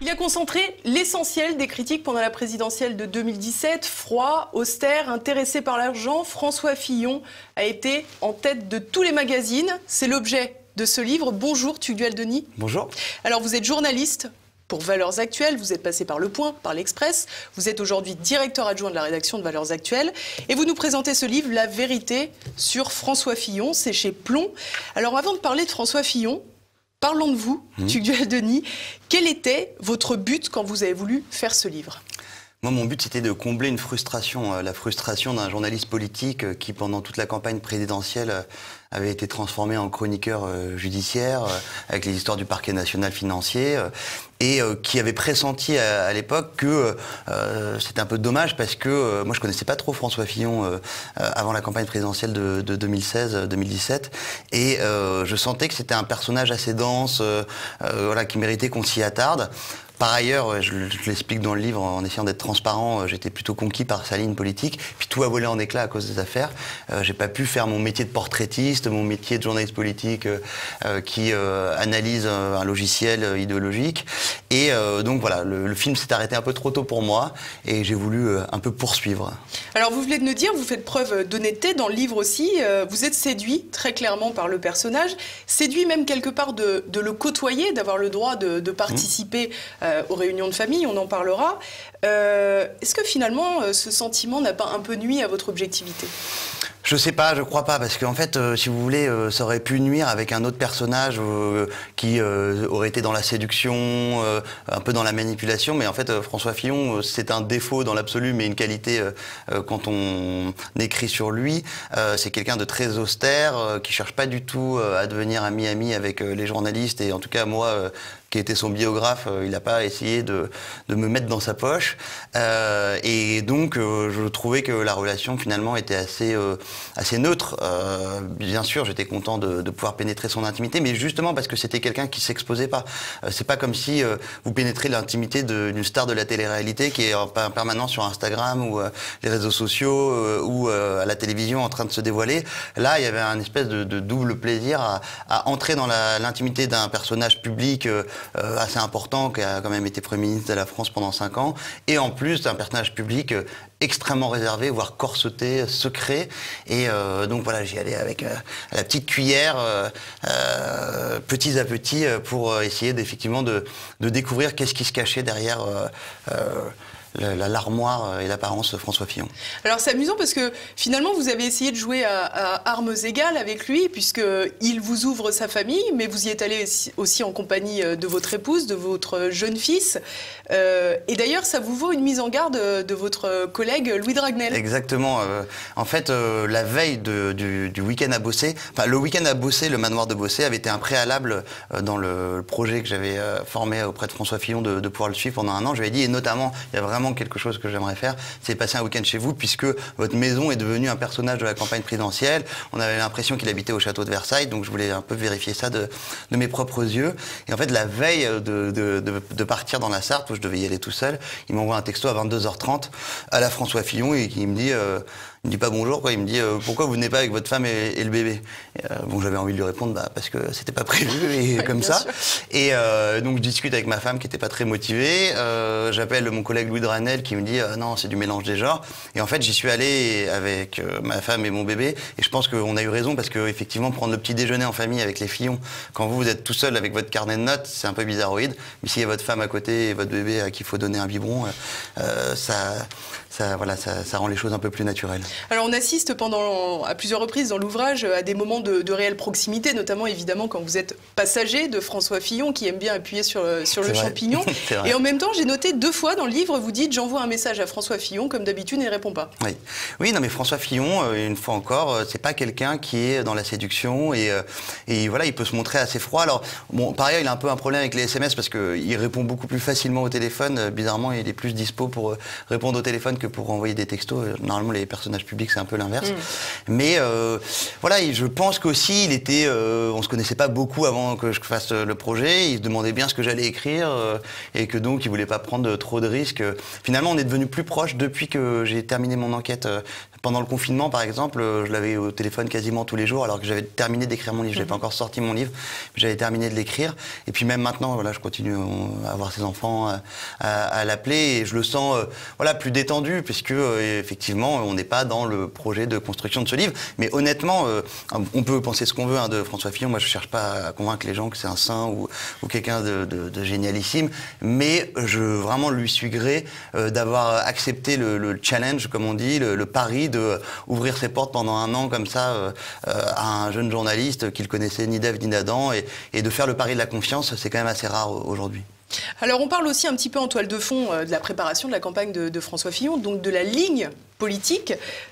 Il a concentré l'essentiel des critiques pendant la présidentielle de 2017. Froid, austère, intéressé par l'argent, François Fillon a été en tête de tous les magazines. C'est l'objet de ce livre. Bonjour Tugdual Denis. Bonjour. Alors vous êtes journaliste pour Valeurs Actuelles, vous êtes passé par Le Point, par l'Express, vous êtes aujourd'hui directeur adjoint de la rédaction de Valeurs Actuelles et vous nous présentez ce livre, La vérité sur François Fillon, c'est chez Plomb. Alors avant de parler de François Fillon, parlons de vous, Tugdual Denis. Quel était votre but quand vous avez voulu faire ce livre ? Moi, mon but, c'était de combler une frustration, la frustration d'un journaliste politique qui, pendant toute la campagne présidentielle, avait été transformé en chroniqueur judiciaire, avec les histoires du parquet national financier, et qui avait pressenti à l'époque que c'était un peu dommage parce que moi, je connaissais pas trop François Fillon avant la campagne présidentielle de 2016-2017, et je sentais que c'était un personnage assez dense, voilà, qui méritait qu'on s'y attarde. Par ailleurs, je l'explique dans le livre, en essayant d'être transparent, j'étais plutôt conquis par sa ligne politique, puis tout a volé en éclats à cause des affaires. J'ai pas pu faire mon métier de portraitiste, mon métier de journaliste politique qui analyse un logiciel idéologique. Et donc voilà, le film s'est arrêté un peu trop tôt pour moi et j'ai voulu un peu poursuivre. Alors vous venez de nous dire, vous faites preuve d'honnêteté dans le livre aussi, vous êtes séduit très clairement par le personnage, séduit même quelque part de le côtoyer, d'avoir le droit de participer aux réunions de famille, on en parlera. Est-ce que finalement ce sentiment n'a pas un peu nui à votre objectivité ? Je sais pas, je crois pas, parce qu'en fait, si vous voulez, ça aurait pu nuire avec un autre personnage qui aurait été dans la séduction, un peu dans la manipulation, mais en fait, François Fillon, c'est un défaut dans l'absolu, mais une qualité quand on écrit sur lui. C'est quelqu'un de très austère, qui cherche pas du tout à devenir ami avec les journalistes, et en tout cas, moi, qui était son biographe, il n'a pas essayé de me mettre dans sa poche. Et donc, je trouvais que la relation, finalement, était assez neutre. Bien sûr, j'étais content de pouvoir pénétrer son intimité, mais justement parce que c'était quelqu'un qui s'exposait pas. C'est pas comme si vous pénétrez l'intimité d'une star de la télé-réalité qui est en permanence sur Instagram ou les réseaux sociaux ou à la télévision en train de se dévoiler. Là, il y avait un espèce de double plaisir à entrer dans l'intimité d'un personnage public assez important, qui a quand même été Premier ministre de la France pendant 5 ans, et en plus d'un personnage public extrêmement réservé, voire corseté, secret. Et donc voilà, j'y allais avec à la petite cuillère, petit à petit, pour essayer effectivement de découvrir qu'est-ce qui se cachait derrière l'armoire et l'apparence de François Fillon. Alors c'est amusant parce que finalement vous avez essayé de jouer à armes égales avec lui, puisqu'il vous ouvre sa famille, mais vous y êtes allé aussi en compagnie de votre épouse, de votre jeune fils. Et d'ailleurs ça vous vaut une mise en garde de votre collègue Louis Dragnel. Exactement. En fait, la veille du week-end à Bossé, enfin le week-end à Bossé, le manoir de Bossé avait été un préalable dans le projet que j'avais formé auprès de François Fillon de pouvoir le suivre pendant 1 an. Je lui ai dit, et notamment, il y a vraiment quelque chose que j'aimerais faire, c'est passer un week-end chez vous, puisque votre maison est devenue un personnage de la campagne présidentielle. On avait l'impression qu'il habitait au château de Versailles, donc je voulais un peu vérifier ça de mes propres yeux. Et en fait, la veille de partir dans la Sarthe, où je devais y aller tout seul, il m'envoie un texto à 22h30 à la François Fillon et il me dit pas bonjour, quoi. Il me dit pourquoi vous venez pas avec votre femme et le bébé. Bon, j'avais envie de lui répondre parce que c'était pas prévu et comme ça. Sûr. Et donc je discute avec ma femme qui était pas très motivée. J'appelle mon collègue Louis Dragnel qui me dit non, c'est du mélange des genres. Et en fait, j'y suis allé avec ma femme et mon bébé. Et je pense qu'on a eu raison parce que effectivement, prendre le petit déjeuner en famille avec les Fillons, quand vous êtes tout seul avec votre carnet de notes, c'est un peu bizarroïde. Mais s'il y a votre femme à côté et votre bébé à qui il faut donner un biberon, ça rend les choses un peu plus naturelles. Alors on assiste à plusieurs reprises dans l'ouvrage à des moments de réelle proximité, notamment évidemment quand vous êtes passager de François Fillon qui aime bien appuyer sur le champignon. Et en même temps, j'ai noté 2 fois dans le livre, vous dites j'envoie un message à François Fillon, comme d'habitude, il ne répond pas. Oui, non mais François Fillon, une fois encore, c'est pas quelqu'un qui est dans la séduction et voilà, il peut se montrer assez froid. Alors bon, par ailleurs, il a un peu un problème avec les SMS parce qu'il répond beaucoup plus facilement au téléphone. Bizarrement, il est plus dispo pour répondre au téléphone que pour envoyer des textos. Normalement, les personnages public, c'est un peu l'inverse. Mais voilà, et je pense qu'aussi, il était, on se connaissait pas beaucoup avant que je fasse le projet. Il se demandait bien ce que j'allais écrire et que donc il voulait pas prendre trop de risques. Finalement, on est devenu plus proche depuis que j'ai terminé mon enquête. Pendant le confinement, par exemple, je l'avais au téléphone quasiment tous les jours, alors que j'avais terminé d'écrire mon livre. Je n'avais pas encore sorti mon livre, mais j'avais terminé de l'écrire. Et puis même maintenant, voilà, je continue à voir ses enfants, à l'appeler, et je le sens voilà, plus détendu, puisque effectivement, on n'est pas dans le projet de construction de ce livre. Mais honnêtement, on peut penser ce qu'on veut de François Fillon. Moi, je ne cherche pas à convaincre les gens que c'est un saint ou quelqu'un de génialissime, mais je vraiment lui suis gré d'avoir accepté le challenge, comme on dit, le pari de ouvrir ses portes pendant un an comme ça à un jeune journaliste qui ne connaissait ni d'Ève ni d'Adam, et de faire le pari de la confiance, c'est quand même assez rare aujourd'hui. Alors on parle aussi un petit peu en toile de fond de la préparation de la campagne de François Fillon, donc de la ligne politique.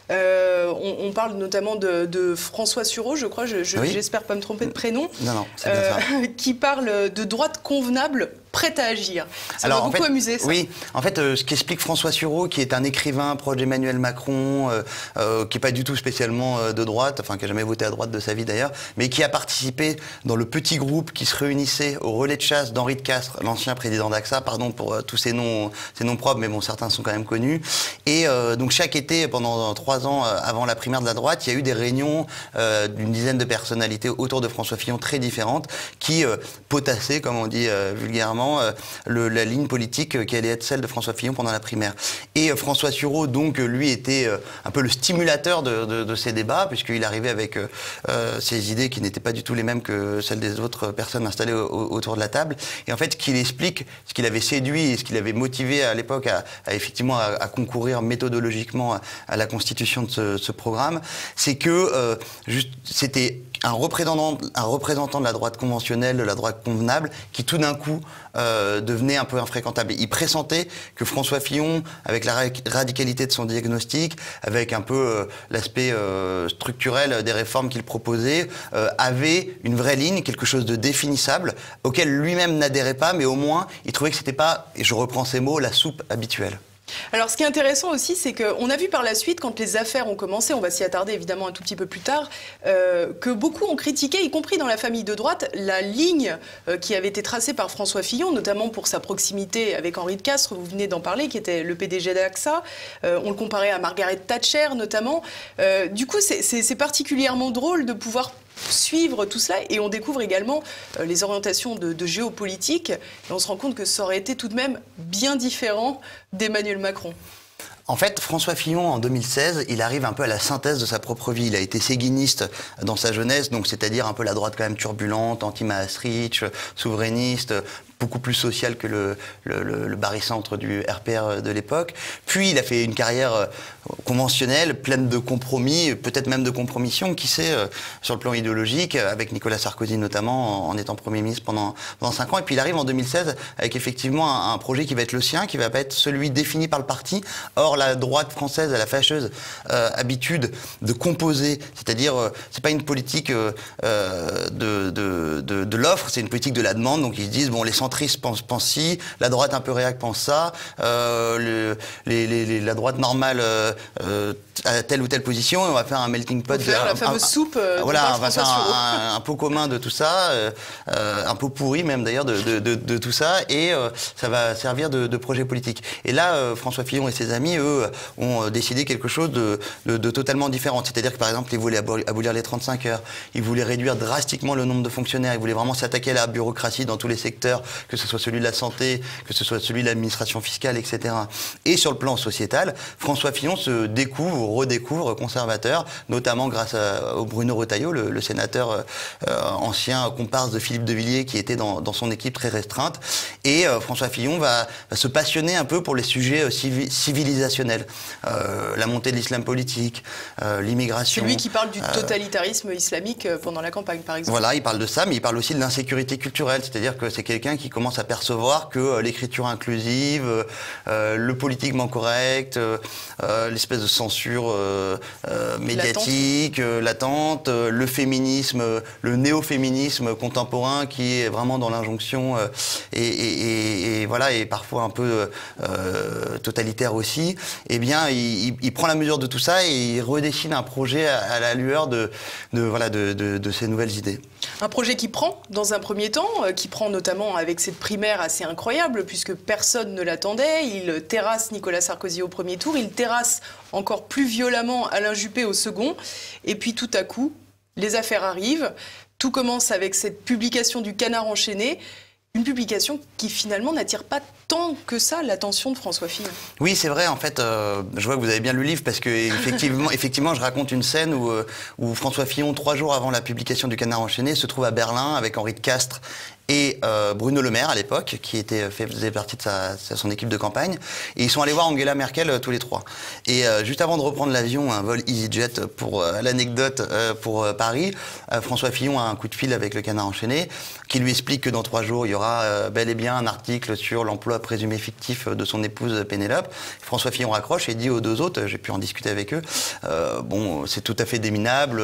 On parle notamment de François Sureau, je crois, j'espère pas me tromper de prénom, non, c'est bien ça. Qui parle de droite convenable, prête à agir. Ça m'a beaucoup amusé, ça. Oui, en fait, ce qu'explique François Sureau, qui est un écrivain proche d'Emmanuel Macron, qui n'est pas du tout spécialement de droite, enfin qui n'a jamais voté à droite de sa vie d'ailleurs, mais qui a participé dans le petit groupe qui se réunissait au relais de chasse d'Henri de Castries, l'ancien président d'AXA, pardon pour tous ces noms propres, mais bon, certains sont quand même connus. Et donc chaque été, pendant 3 ans avant la primaire de la droite, il y a eu des réunions d'une dizaine de personnalités autour de François Fillon très différentes, qui potassaient, comme on dit vulgairement, la ligne politique qui allait être celle de François Fillon pendant la primaire. Et François Sureau, donc, lui, était un peu le stimulateur de ces débats, puisqu'il arrivait avec ses idées qui n'étaient pas du tout les mêmes que celles des autres personnes installées autour de la table. Et en fait, ce qu'il explique, ce qu'il avait séduit et ce qu'il avait motivé à l'époque effectivement à concourir méthodologiquement à la constitution de ce programme, c'est que c'était un représentant de la droite conventionnelle, de la droite convenable, qui tout d'un coup devenait un peu infréquentable. Il pressentait que François Fillon, avec la radicalité de son diagnostic, avec un peu l'aspect structurel des réformes qu'il proposait, avait une vraie ligne, quelque chose de définissable, auquel lui-même n'adhérait pas, mais au moins il trouvait que c'était pas, et je reprends ces mots, la soupe habituelle. Alors ce qui est intéressant aussi, c'est qu'on a vu par la suite, quand les affaires ont commencé, on va s'y attarder évidemment un tout petit peu plus tard, que beaucoup ont critiqué, y compris dans la famille de droite, la ligne qui avait été tracée par François Fillon, notamment pour sa proximité avec Henri de Castries, vous venez d'en parler, qui était le PDG d'AXA. On le comparait à Margaret Thatcher notamment. Du coup, c'est particulièrement drôle de pouvoir suivre tout cela, et on découvre également les orientations de géopolitique, et on se rend compte que ça aurait été tout de même bien différent d'Emmanuel Macron. En fait, François Fillon, en 2016, il arrive un peu à la synthèse de sa propre vie. Il a été séguiniste dans sa jeunesse, donc c'est-à-dire un peu la droite quand même turbulente, anti-Maastricht, souverainiste, beaucoup plus social que le barycentre du RPR de l'époque. Puis il a fait une carrière conventionnelle, pleine de compromis, peut-être même de compromissions, qui sait, sur le plan idéologique, avec Nicolas Sarkozy notamment, en étant Premier ministre pendant 5 ans. Et puis il arrive en 2016 avec effectivement un projet qui va être le sien, qui va pas être celui défini par le parti. Or, la droite française a la fâcheuse habitude de composer, c'est-à-dire, c'est pas une politique de l'offre, c'est une politique de la demande. Donc ils se disent, bon, les centristes pensent ci, la droite un peu réac pense ça, la droite normale à telle ou telle position, et on va faire un melting pot. La fameuse soupe. Voilà, on va faire un pot commun de tout ça, un pot pourri même d'ailleurs de tout ça, et ça va servir de projet politique. Et là, François Fillon et ses amis, eux, ont décidé quelque chose de totalement différent. C'est-à-dire que par exemple, ils voulaient abolir les 35 heures, ils voulaient réduire drastiquement le nombre de fonctionnaires, ils voulaient vraiment s'attaquer à la bureaucratie dans tous les secteurs, que ce soit celui de la santé, que ce soit celui de l'administration fiscale, etc. Et sur le plan sociétal, François Fillon se redécouvre conservateur, notamment grâce au Bruno Retailleau, le sénateur ancien comparse de Philippe de Villiers, qui était dans son équipe très restreinte. Et François Fillon va se passionner un peu pour les sujets civilisationnels. La montée de l'islam politique, l'immigration. C'est lui qui parle du totalitarisme islamique pendant la campagne, par exemple. Voilà, il parle de ça, mais il parle aussi de l'insécurité culturelle. C'est-à-dire que c'est quelqu'un qui commence à percevoir que l'écriture inclusive, le politiquement correct, l'espèce de censure médiatique, latente, le féminisme, le néo-féminisme contemporain qui est vraiment dans l'injonction et voilà, et parfois un peu totalitaire aussi, eh bien il prend la mesure de tout ça et il redessine un projet à la lueur de ces nouvelles idées. Un projet qui prend dans un premier temps, qui prend notamment avec cette primaire assez incroyable puisque personne ne l'attendait. Il terrasse Nicolas Sarkozy au premier tour, il terrasse encore plus violemment Alain Juppé au second. Et puis tout à coup, les affaires arrivent. Tout commence avec cette publication du Canard enchaîné. Une publication qui finalement n'attire pas tant que ça l'attention de François Fillon. Oui, c'est vrai, en fait, je vois que vous avez bien lu le livre parce que effectivement, je raconte une scène où François Fillon, 3 jours avant la publication du Canard enchaîné, se trouve à Berlin avec Henri de Castres et Bruno Le Maire à l'époque, qui faisait partie de son équipe de campagne. Et ils sont allés voir Angela Merkel tous les 3. Et juste avant de reprendre l'avion, un vol EasyJet pour l'anecdote pour Paris, François Fillon a un coup de fil avec le Canard enchaîné qui lui explique que dans 3 jours, il y aura bel et bien un article sur l'emploi présumé fictif de son épouse Pénélope. François Fillon raccroche et dit aux 2 autres, j'ai pu en discuter avec eux, bon, c'est tout à fait déminable,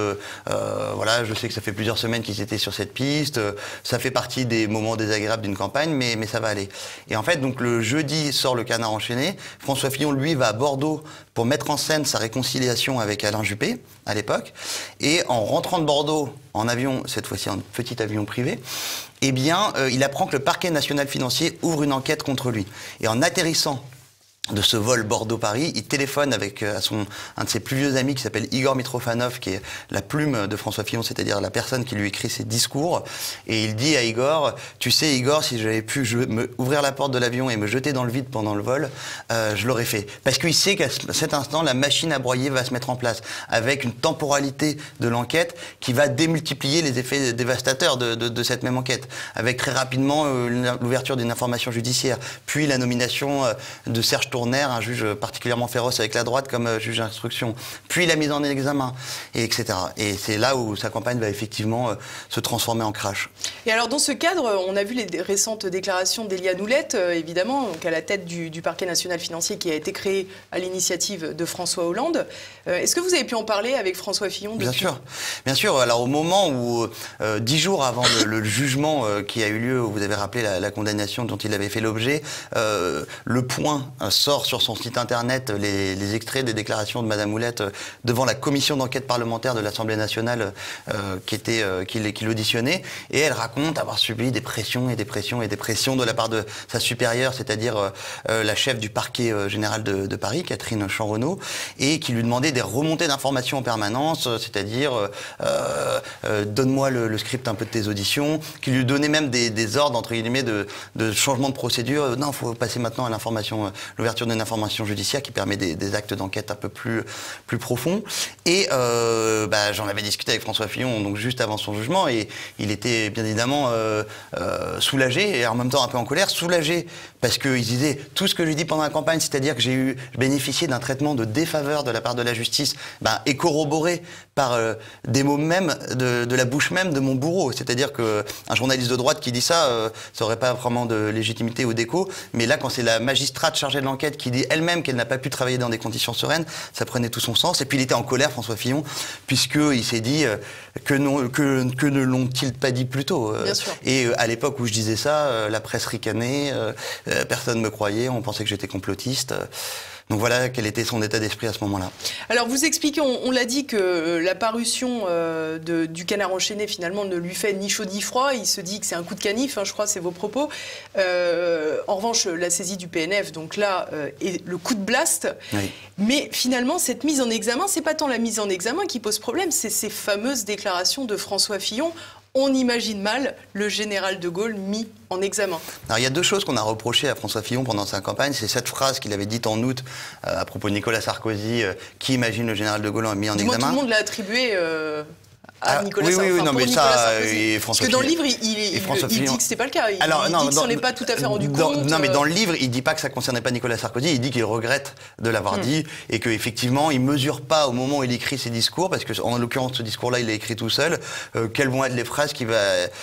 voilà, je sais que ça fait plusieurs semaines qu'ils étaient sur cette piste, ça fait partie des moments désagréables d'une campagne, mais ça va aller. Et en fait, donc le jeudi sort le Canard enchaîné. François Fillon, lui, va à Bordeaux pour mettre en scène sa réconciliation avec Alain Juppé, à l'époque. Et en rentrant de Bordeaux, en avion, cette fois-ci en petit avion privé, eh bien, il apprend que le parquet national financier ouvre une enquête contre lui. Et en atterrissant de ce vol Bordeaux-Paris, il téléphone avec un de ses plus vieux amis qui s'appelle Igor Mitrofanov, qui est la plume de François Fillon, c'est-à-dire la personne qui lui écrit ses discours. Et il dit à Igor, tu sais Igor, si j'avais pu ouvrir la porte de l'avion et me jeter dans le vide pendant le vol, je l'aurais fait. Parce qu'il sait qu'à cet instant, la machine à broyer va se mettre en place, avec une temporalité de l'enquête qui va démultiplier les effets dévastateurs de cette même enquête, avec très rapidement l'ouverture d'une information judiciaire, puis la nomination de Serge Tournaire, un juge particulièrement féroce avec la droite comme juge d'instruction, puis la mise en examen, etc. Et c'est là où sa campagne va effectivement se transformer en crash. Et alors dans ce cadre, on a vu les récentes déclarations d'Éliane Houlette, évidemment, donc à la tête du parquet national financier qui a été créé à l'initiative de François Hollande. Est-ce que vous avez pu en parler avec François Fillon depuis ? Bien sûr. Alors au moment où, 10 jours avant le jugement qui a eu lieu, où vous avez rappelé la condamnation dont il avait fait l'objet, Le Point sort sur son site internet les extraits des déclarations de Madame Houlette devant la commission d'enquête parlementaire de l'Assemblée nationale qui l'auditionnait, et elle raconte avoir subi des pressions de la part de sa supérieure, c'est-à-dire la chef du parquet général de Paris, Catherine Chanrenaud, et qui lui demandait des remontées d'informations en permanence, c'est-à-dire donne-moi le script un peu de tes auditions, qui lui donnait même des ordres entre guillemets de changement de procédure. Non, il faut passer maintenant à l'information, l'ouverture d'une information judiciaire qui permet des actes d'enquête un peu plus profonds. Et j'en avais discuté avec François Fillon donc juste avant son jugement, et il était bien évidemment soulagé et en même temps un peu en colère. Soulagé parce qu'il disait tout ce que j'ai dit pendant la campagne, c'est-à-dire que j'ai bénéficié d'un traitement de défaveur de la part de la justice, est corroboré par des mots même de la bouche même de mon bourreau. C'est-à-dire qu'un journaliste de droite qui dit ça n'aurait pas vraiment de légitimité ou d'écho, mais là quand c'est la magistrate chargée de l'enquête qui dit elle-même qu'elle n'a pas pu travailler dans des conditions sereines, ça prenait tout son sens. Et puis il était en colère, François Fillon, puisqu'il s'est dit que ne l'ont-ils pas dit plus tôt. Et à l'époque où je disais ça, la presse ricanait, personne ne me croyait, on pensait que j'étais complotiste. Donc voilà quel était son état d'esprit à ce moment-là. Alors vous expliquez, on l'a dit, que la parution du Canard enchaîné finalement ne lui fait ni chaud ni froid. Il se dit que c'est un coup de canif, je crois, c'est vos propos. En revanche, la saisie du PNF, donc là, est le coup de blast. Oui. Mais finalement, cette mise en examen, c'est pas tant la mise en examen qui pose problème, c'est ces fameuses déclarations de François Fillon. On imagine mal le général de Gaulle mis en examen. Alors, il y a 2 choses qu'on a reprochées à François Fillon pendant sa campagne. C'est cette phrase qu'il avait dite en août à propos de Nicolas Sarkozy, qui imagine le général de Gaulle mis en examen. Tout le monde l'a attribué à Nicolas Sarkozy. Oui, non, mais ça, et François Parce que dans le livre, il dit que c'était pas le cas. Il dit qu'il s'en est pas tout à fait rendu compte. Non, mais dans le livre, il dit pas que ça concernait pas Nicolas Sarkozy. Il dit qu'il regrette de l'avoir dit et qu'effectivement, il mesure pas au moment où il écrit ses discours, parce que en l'occurrence, ce discours-là, il l'a écrit tout seul. Quelles vont être les phrases qui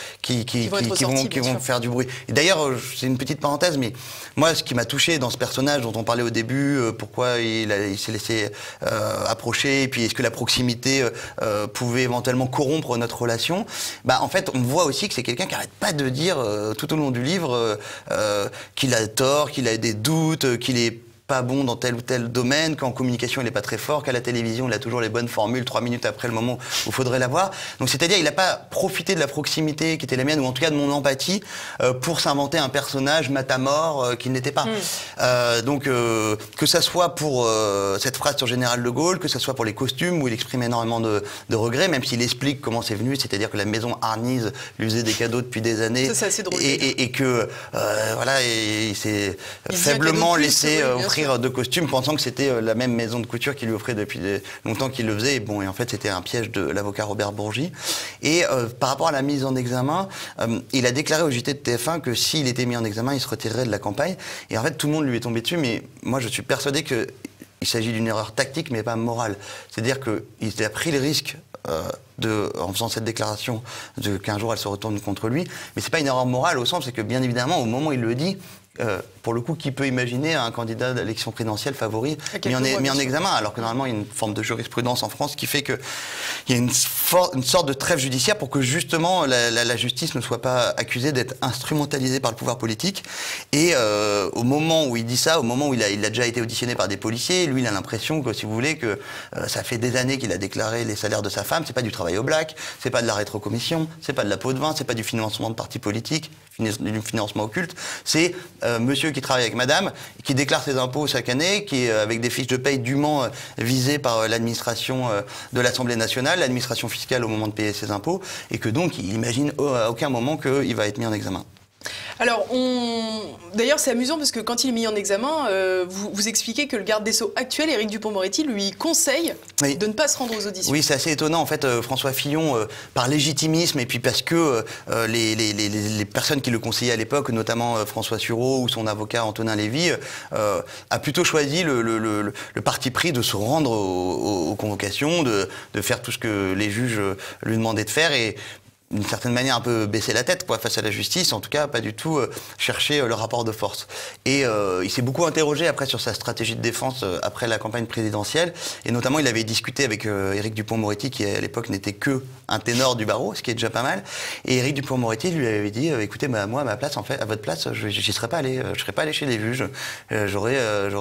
vont faire du bruit. Et d'ailleurs, c'est une petite parenthèse, mais moi, ce qui m'a touché dans ce personnage dont on parlait au début, pourquoi il s'est laissé approcher, et puis est-ce que la proximité pouvait éventuellement corrompre notre relation, en fait, on voit aussi que c'est quelqu'un qui n'arrête pas de dire tout au long du livre qu'il a tort, qu'il a des doutes, qu'il est pas bon dans tel ou tel domaine, qu'en communication il n'est pas très fort, qu'à la télévision il a toujours les bonnes formules 3 minutes après le moment où il faudrait l'avoir. Donc c'est-à-dire il n'a pas profité de la proximité qui était la mienne, ou en tout cas de mon empathie, pour s'inventer un personnage matamore qu'il n'était pas. Donc que ça soit pour cette phrase sur Général de Gaulle, que ça soit pour les costumes où il exprime énormément de regrets, même s'il explique comment c'est venu, c'est-à-dire que la maison Arnise lui faisait des cadeaux depuis des années. Ça, c'est assez drôle. Et que voilà, il s'est faiblement laissé offrir de costumes, pensant que c'était la même maison de couture qui lui offrait depuis longtemps qu'il le faisait. Et bon, et en fait, c'était un piège de l'avocat Robert Bourgi. Et par rapport à la mise en examen, il a déclaré au JT de TF1 que s'il était mis en examen, il se retirerait de la campagne. Et en fait, tout le monde lui est tombé dessus, mais moi, je suis persuadé que il s'agit d'une erreur tactique, mais pas morale. C'est-à-dire qu'il a pris le risque en faisant cette déclaration qu'un jour elle se retourne contre lui, mais c'est pas une erreur morale au sens, c'est que bien évidemment, au moment où il le dit, pour le coup, qui peut imaginer un candidat d'élection présidentielle favori mis en examen, alors que normalement il y a une forme de jurisprudence en France qui fait qu'il y a une sorte de trêve judiciaire pour que justement la justice ne soit pas accusée d'être instrumentalisée par le pouvoir politique. Et au moment où il dit ça, au moment où il a déjà été auditionné par des policiers, lui il a l'impression que, si vous voulez, que ça fait des années qu'il a déclaré les salaires de sa femme, c'est pas du travail au black, c'est pas de la rétrocommission, c'est pas de la peau de vin, c'est pas du financement de partis politiques, du financement occulte, c'est monsieur qui travaille avec madame, qui déclare ses impôts chaque année, qui est avec des fiches de paye dûment visées par l'administration de l'Assemblée nationale, l'administration fiscale au moment de payer ses impôts, et que donc il imagine à aucun moment qu'il va être mis en examen. Alors, d'ailleurs, c'est amusant parce que quand il est mis en examen, vous expliquez que le garde des Sceaux actuel, Éric Dupond-Moretti, lui conseille de ne pas se rendre aux auditions. Oui, c'est assez étonnant. En fait, François Fillon, par légitimisme, et puis parce que les personnes qui le conseillaient à l'époque, notamment François Sureau ou son avocat Antonin Lévy, a plutôt choisi le parti pris de se rendre aux convocations, de faire tout ce que les juges lui demandaient de faire, et d'une certaine manière un peu baisser la tête face à la justice, en tout cas pas du tout chercher le rapport de force. Et il s'est beaucoup interrogé après sur sa stratégie de défense après la campagne présidentielle, et notamment il avait discuté avec Éric Dupond-Moretti, qui à l'époque n'était que un ténor du barreau, ce qui est déjà pas mal. Et Éric Dupond-Moretti lui avait dit écoutez, moi à ma place, en fait, à votre place, j'y serais pas allé, je serais pas allé chez les juges, j'aurais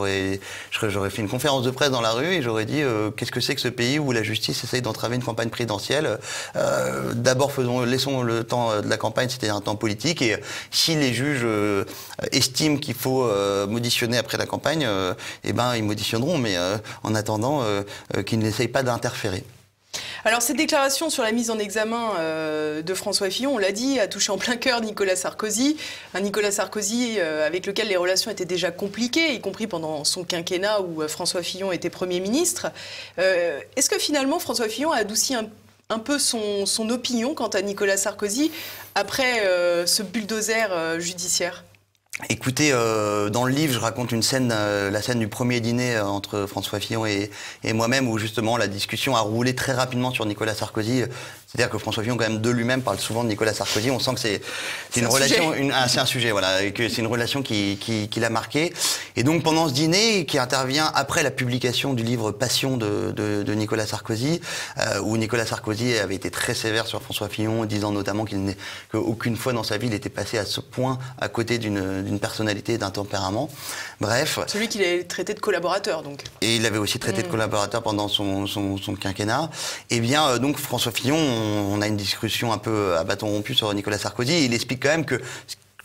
fait une conférence de presse dans la rue et j'aurais dit qu'est-ce que c'est que ce pays où la justice essaye d'entraver une campagne présidentielle. D'abord laissons le temps de la campagne, c'était un temps politique, et si les juges estiment qu'il faut m'auditionner après la campagne, eh ben ils m'auditionneront, mais en attendant qu'ils n'essayent pas d'interférer. Alors, cette déclaration sur la mise en examen de François Fillon, on l'a dit, a touché en plein cœur Nicolas Sarkozy. Un Nicolas Sarkozy avec lequel les relations étaient déjà compliquées, y compris pendant son quinquennat où François Fillon était Premier ministre. Est-ce que finalement François Fillon a adouci un peu son opinion quant à Nicolas Sarkozy après ce bulldozer judiciaire? Écoutez, dans le livre, je raconte une scène, la scène du premier dîner entre François Fillon et moi-même, où justement la discussion a roulé très rapidement sur Nicolas Sarkozy. C'est-à-dire que François Fillon, quand même, de lui-même, parle souvent de Nicolas Sarkozy. On sent que c'est une relation, c'est un sujet, voilà, et que c'est une relation qui l'a marqué. Et donc, pendant ce dîner, qui intervient après la publication du livre Passion de Nicolas Sarkozy, où Nicolas Sarkozy avait été très sévère sur François Fillon, disant notamment qu'aucune fois dans sa vie il était passé à ce point à côté d'une personnalité, d'un tempérament. Bref. Celui qu'il avait traité de collaborateur, donc. Et il avait aussi traité de collaborateur pendant son quinquennat. Eh bien, donc, François Fillon, on a une discussion un peu à bâton rompu sur Nicolas Sarkozy. Il explique quand même que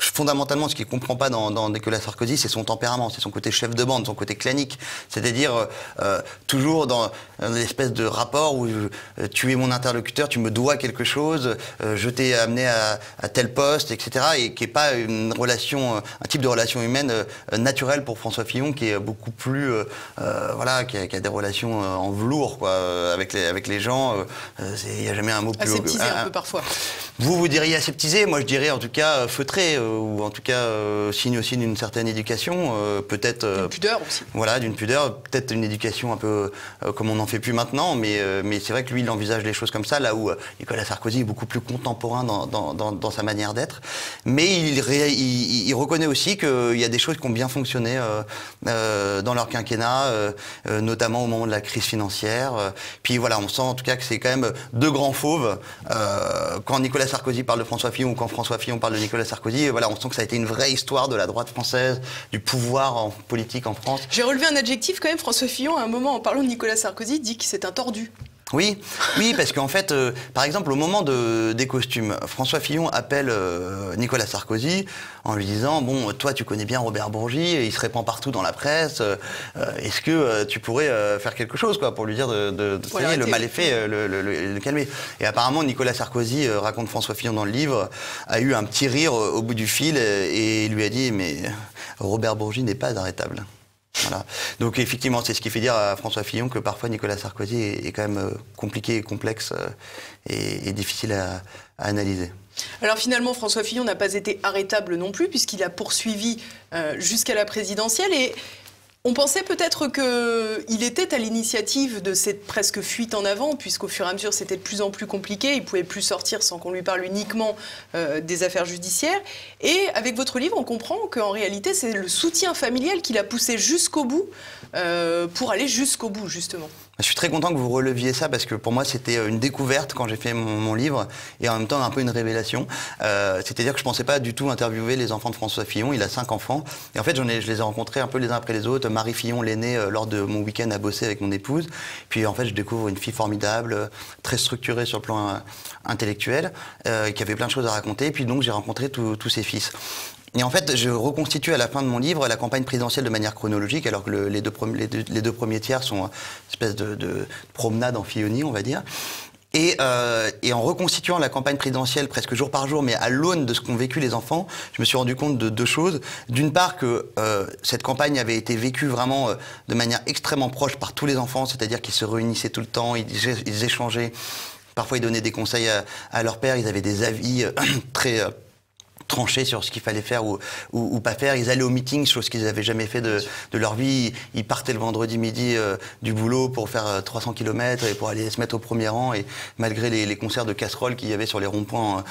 fondamentalement, ce qu'il ne comprend pas dans Nicolas Sarkozy, c'est son tempérament, c'est son côté chef de bande, son côté clanique. C'est-à-dire toujours dans l'espèce de rapport où tu es mon interlocuteur, tu me dois quelque chose, je t'ai amené à tel poste, etc. Et qui n'est pas une relation, un type de relation humaine naturelle pour François Fillon, qui est beaucoup plus, voilà, qui a des relations en velours, quoi, avec les gens. Il n'y a jamais un mot plus... Aseptisé un peu parfois. Vous diriez aseptisé, moi je dirais en tout cas feutré, ou en tout cas signe aussi d'une certaine éducation, peut-être... D'une pudeur aussi. Voilà, d'une pudeur, peut-être une éducation un peu comme on n'en fait plus maintenant, mais c'est vrai que lui il envisage les choses comme ça, là où Nicolas Sarkozy est beaucoup plus contemporain dans sa manière d'être. Mais il reconnaît aussi qu'il y a des choses qui ont bien fonctionné dans leur quinquennat, notamment au moment de la crise financière. Puis voilà, on sent en tout cas que c'est quand même deux grands fauves. Quand Nicolas Sarkozy parle de François Fillon ou quand François Fillon parle de Nicolas Sarkozy, voilà, on sent que ça a été une vraie histoire de la droite française, du pouvoir en politique en France. J'ai relevé un adjectif quand même, François Fillon, à un moment en parlant de Nicolas Sarkozy, dit que c'est un tordu. Oui, parce qu'en fait, par exemple, au moment des costumes, François Fillon appelle Nicolas Sarkozy en lui disant « Bon, toi, tu connais bien Robert Bourgi, il se répand partout dans la presse. Est-ce que tu pourrais faire quelque chose quoi, pour lui dire voilà, le mal est fait, le calmer ?» Et apparemment, Nicolas Sarkozy, raconte François Fillon dans le livre, a eu un petit rire au bout du fil et lui a dit « Mais Robert Bourgi n'est pas arrêtable. » Voilà. Donc effectivement, c'est ce qui fait dire à François Fillon que parfois Nicolas Sarkozy est quand même compliqué et complexe et difficile à analyser. Alors finalement, François Fillon n'a pas été arrêtable non plus, puisqu'il a poursuivi jusqu'à la présidentielle. Et on pensait peut-être qu'il était à l'initiative de cette presque fuite en avant, puisqu'au fur et à mesure, c'était de plus en plus compliqué. Il ne pouvait plus sortir sans qu'on lui parle uniquement des affaires judiciaires. Et avec votre livre, on comprend qu'en réalité, c'est le soutien familial qui l'a poussé jusqu'au bout, pour aller jusqu'au bout, justement. Je suis très content que vous releviez ça parce que pour moi c'était une découverte quand j'ai fait mon livre et en même temps un peu une révélation. C'est-à-dire que je ne pensais pas du tout interviewer les enfants de François Fillon. Il a 5 enfants et en fait je les ai rencontrés un peu les uns après les autres. Marie Fillon, l'aînée, lors de mon week-end à bosser avec mon épouse. Puis en fait je découvre une fille formidable, très structurée sur le plan intellectuel, qui avait plein de choses à raconter. Et puis donc j'ai rencontré tous ses fils. Et en fait, je reconstitue à la fin de mon livre la campagne présidentielle de manière chronologique, alors que les deux premiers tiers sont une espèce de promenade en Fillonie, on va dire. Et en reconstituant la campagne présidentielle presque jour par jour, mais à l'aune de ce qu'ont vécu les enfants, je me suis rendu compte de deux choses. D'une part que cette campagne avait été vécue vraiment de manière extrêmement proche par tous les enfants, c'est-à-dire qu'ils se réunissaient tout le temps, ils échangeaient, parfois ils donnaient des conseils à leur père, ils avaient des avis très... tranchés sur ce qu'il fallait faire ou pas faire. Ils allaient au meeting, chose qu'ils n'avaient jamais fait de leur vie. Ils partaient le vendredi midi du boulot pour faire 300 km et pour aller se mettre au premier rang, et malgré les concerts de casseroles qu'il y avait sur les ronds-points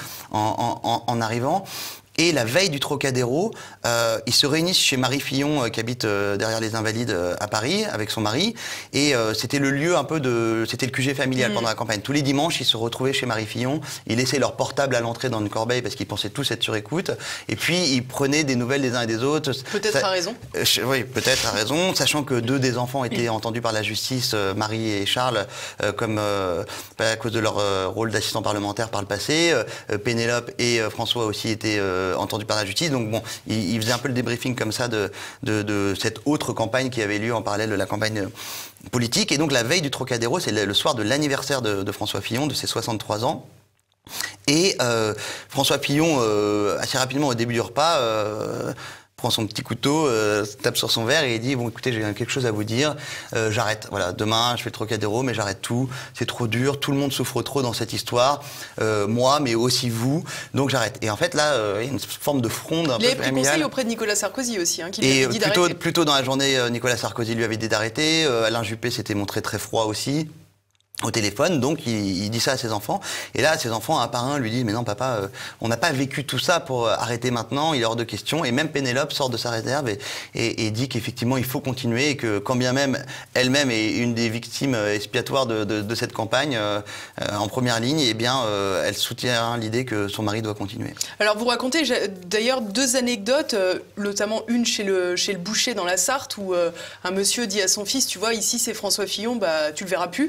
en arrivant. Et la veille du Trocadéro, ils se réunissent chez Marie Fillon, qui habite derrière les Invalides à Paris, avec son mari. Et c'était le lieu un peu c'était le QG familial pendant la campagne. Tous les dimanches, ils se retrouvaient chez Marie Fillon. Ils laissaient leur portable à l'entrée dans une corbeille parce qu'ils pensaient tous être sur écoute. Et puis, ils prenaient des nouvelles des uns et des autres. Peut-être à raison. Oui, peut-être à raison. Sachant que 2 des enfants étaient entendus par la justice, Marie et Charles, comme à cause de leur rôle d'assistant parlementaire par le passé. Pénélope et François aussi étaient entendu par la justice. Donc bon, il faisait un peu le débriefing comme ça de cette autre campagne qui avait lieu en parallèle de la campagne politique. Et donc la veille du Trocadéro, c'est le soir de l'anniversaire de François Fillon, de ses 63 ans. Et François Fillon, assez rapidement au début du repas, prend son petit couteau, tape sur son verre et il dit « Bon, écoutez, j'ai quelque chose à vous dire, j'arrête. Voilà, demain, je fais le Trocadéro, mais j'arrête tout. C'est trop dur, tout le monde souffre trop dans cette histoire. Moi, mais aussi vous. Donc, j'arrête. » Et en fait, là, il y a une forme de fronde un peu familiale. Il avait pris conseil auprès de Nicolas Sarkozy aussi, hein, qui lui avait dit d'arrêter. Plutôt dans la journée, Nicolas Sarkozy lui avait dit d'arrêter. Alain Juppé s'était montré très froid aussi au téléphone, donc il dit ça à ses enfants. Et là, ses enfants, un par un, lui disent « Mais non, papa, on n'a pas vécu tout ça pour arrêter maintenant, il est hors de question. » Et même Pénélope sort de sa réserve et dit qu'effectivement, il faut continuer et que quand bien même elle-même est une des victimes expiatoires de cette campagne, en première ligne, eh bien, elle soutient l'idée que son mari doit continuer. Alors, vous racontez d'ailleurs 2 anecdotes, notamment une chez le boucher dans la Sarthe, où un monsieur dit à son fils « Tu vois, ici, c'est François Fillon, bah, tu le verras plus. »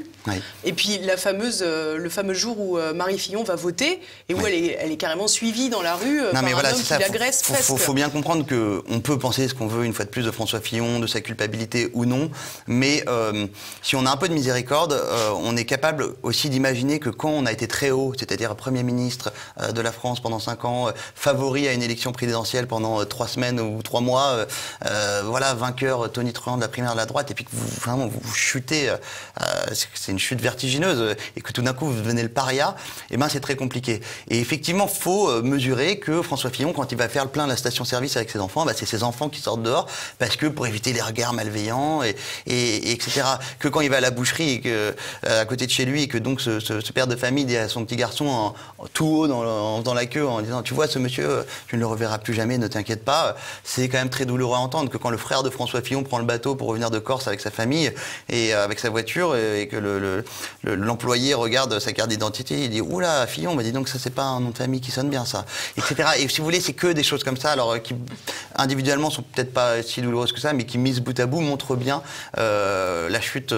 Et puis le fameux jour où Marie Fillon va voter et où elle est carrément suivie dans la rue par un homme qui l'agresse presque. Faut bien comprendre qu'on peut penser ce qu'on veut une fois de plus de François Fillon, de sa culpabilité ou non, mais si on a un peu de miséricorde, on est capable aussi d'imaginer que quand on a été très haut, c'est-à-dire Premier ministre de la France pendant 5 ans, favori à une élection présidentielle pendant 3 semaines ou 3 mois, voilà, vainqueur tonitruant de la primaire de la droite, et puis que vous chutez, c'est une chute vertigineuse, et que tout d'un coup vous devenez le paria, et ben c'est très compliqué. Et effectivement, faut mesurer que François Fillon, quand il va faire le plein de la station-service avec ses enfants, c'est ses enfants qui sortent dehors, parce que pour éviter les regards malveillants, et etc. Que quand il va à la boucherie, et que, à côté de chez lui, et que donc ce père de famille dit à son petit garçon tout haut dans la queue en disant, tu vois ce monsieur, tu ne le reverras plus jamais, ne t'inquiète pas, c'est quand même très douloureux à entendre que quand le frère de François Fillon prend le bateau pour revenir de Corse avec sa famille et avec sa voiture, et que l'employé regarde sa carte d'identité, il dit, oula Fillon, dis donc ça c'est pas un nom de famille qui sonne bien ça, etc. Et si vous voulez, c'est que des choses comme ça, alors qui individuellement sont peut-être pas si douloureuses que ça, mais qui mises bout à bout montrent bien la chute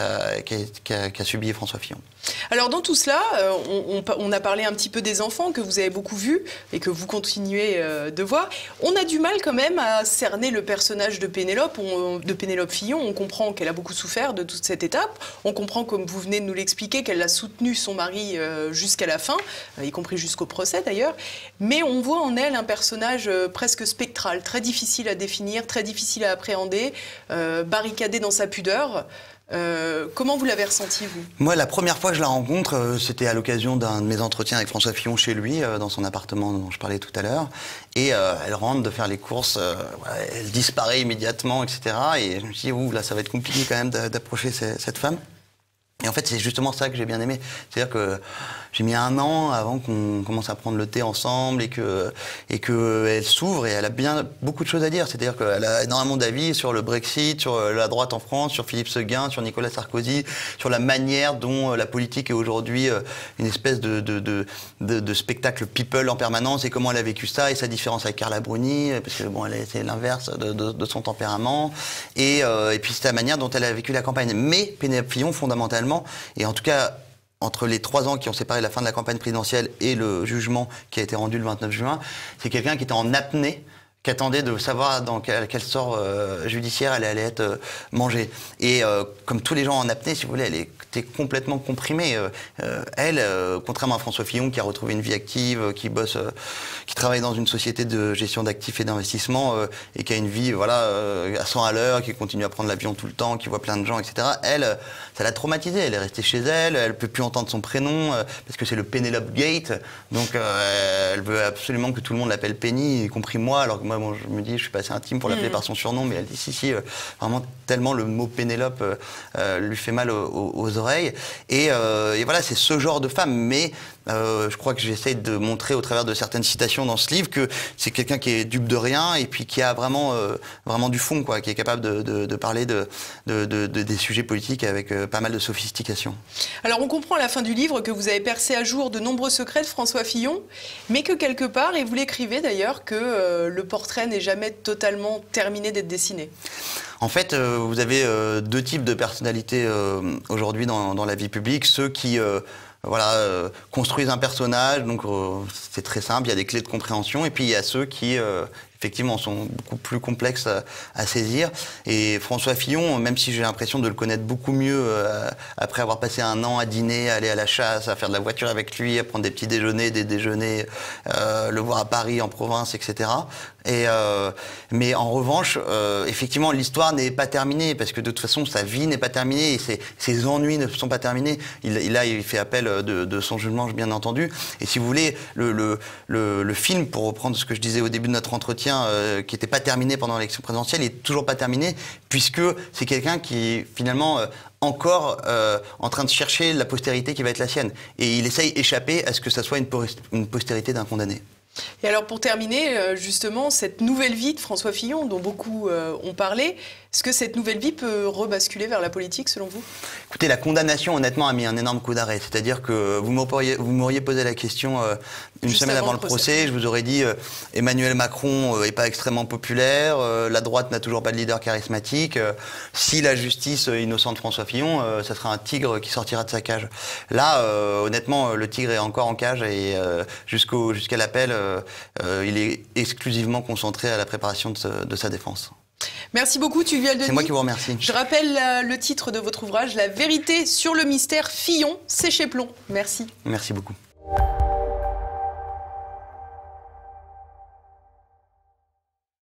qu'a subi François Fillon. Alors dans tout cela, on a parlé un petit peu des enfants que vous avez beaucoup vus et que vous continuez de voir. On a du mal quand même à cerner le personnage de Pénélope Fillon. On comprend qu'elle a beaucoup souffert de toute cette étape. On comprend, comme vous venez de nous l'expliquer, qu'elle a soutenu son mari jusqu'à la fin, y compris jusqu'au procès d'ailleurs. Mais on voit en elle un personnage presque spectral, très difficile à définir, très difficile à appréhender, barricadé dans sa pudeur. Comment vous l'avez ressenti, vous? Moi, la première fois que je la rencontre, c'était à l'occasion d'un de mes entretiens avec François Fillon chez lui, dans son appartement dont je parlais tout à l'heure. Et elle rentre de faire les courses, voilà, elle disparaît immédiatement, etc. Et je me suis dit, ouh, là, ça va être compliqué quand même d'approcher cette femme. Et en fait, c'est justement ça que j'ai bien aimé. C'est-à-dire que j'ai mis 1 an avant qu'on commence à prendre le thé ensemble et que elle s'ouvre et elle a beaucoup de choses à dire. C'est-à-dire qu'elle a énormément d'avis sur le Brexit, sur la droite en France, sur Philippe Seguin, sur Nicolas Sarkozy, sur la manière dont la politique est aujourd'hui une espèce de spectacle people en permanence et comment elle a vécu ça et sa différence avec Carla Bruni, parce que bon, c'est l'inverse de son tempérament. Et puis c'est la manière dont elle a vécu la campagne. Mais Pénélope Fillon, fondamentalement, et en tout cas, entre les 3 ans qui ont séparé la fin de la campagne présidentielle et le jugement qui a été rendu le 29 juin, c'est quelqu'un qui était en apnée, qui attendait de savoir dans quel sort judiciaire elle allait être mangée. Et comme tous les gens en apnée, si vous voulez, elle était complètement comprimée. Elle, contrairement à François Fillon, qui a retrouvé une vie active, qui bosse, qui travaille dans une société de gestion d'actifs et d'investissement, et qui a une vie à 100 à l'heure, qui continue à prendre l'avion tout le temps, qui voit plein de gens, etc. Elle, ça l'a traumatisée. Elle est restée chez elle, elle peut plus entendre son prénom, parce que c'est le Pénélope Gate. Donc elle veut absolument que tout le monde l'appelle Penny, y compris moi, alors que moi, bon, je me dis, je suis pas assez intime pour l'appeler par son surnom, mais elle dit si, vraiment tellement le mot Pénélope lui fait mal aux oreilles. Et voilà, c'est ce genre de femme. Mais je crois que j'essaie de montrer au travers de certaines citations dans ce livre que c'est quelqu'un qui est dupe de rien et puis qui a vraiment du fond, quoi, qui est capable de parler des sujets politiques avec pas mal de sophistication. Alors on comprend à la fin du livre que vous avez percé à jour de nombreux secrets de François Fillon, mais que quelque part, et vous l'écrivez d'ailleurs, que le portrait n'est jamais totalement terminé d'être dessiné. En fait, vous avez 2 types de personnalités aujourd'hui dans la vie publique. Ceux qui construisent un personnage, donc c'est très simple, il y a des clés de compréhension. Et puis il y a ceux qui, effectivement, sont beaucoup plus complexes à saisir. Et François Fillon, même si j'ai l'impression de le connaître beaucoup mieux après avoir passé 1 an à dîner, à aller à la chasse, à faire de la voiture avec lui, à prendre des petits déjeuners, des déjeuners, le voir à Paris, en province, etc. Mais en revanche, effectivement, l'histoire n'est pas terminée, parce que de toute façon, sa vie n'est pas terminée, et ses ennuis ne sont pas terminés. Il fait appel de son jugement, bien entendu. Et si vous voulez, le film, pour reprendre ce que je disais au début de notre entretien, qui n'était pas terminé pendant l'élection présidentielle, il n'est toujours pas terminé, puisque c'est quelqu'un qui, finalement, encore en train de chercher la postérité qui va être la sienne. Et il essaye d'échapper à ce que ça soit une postérité d'un condamné. Et alors pour terminer, justement, cette nouvelle vie de François Fillon, dont beaucoup ont parlé, Est-ce que cette nouvelle vie peut rebasculer vers la politique, selon vous? Écoutez, la condamnation, honnêtement, a mis un énorme coup d'arrêt. C'est-à-dire que vous m'auriez posé la question une semaine avant le procès. Je vous aurais dit Emmanuel Macron n'est pas extrêmement populaire, la droite n'a toujours pas de leader charismatique. Si la justice innocente François Fillon, ça sera un tigre qui sortira de sa cage. Là, honnêtement, le tigre est encore en cage et jusqu'à l'appel, il est exclusivement concentré à la préparation de sa défense. Merci beaucoup, Tugdual Denis. C'est moi qui vous remercie. Je rappelle le titre de votre ouvrage, La vérité sur le mystère Fillon, c'est chez Plomb. Merci. Merci beaucoup.